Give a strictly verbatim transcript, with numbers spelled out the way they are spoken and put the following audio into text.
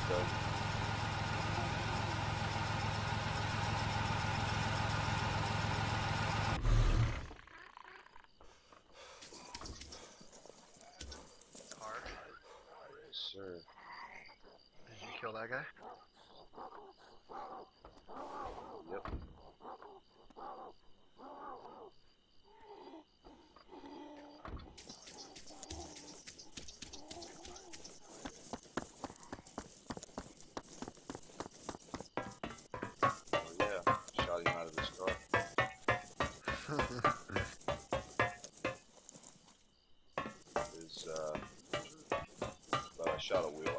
Doug. Hard. Yes, sir. Did you kill that guy? Yep. Oh yeah, shot him out of his car. His, uh, but I shot a wheel.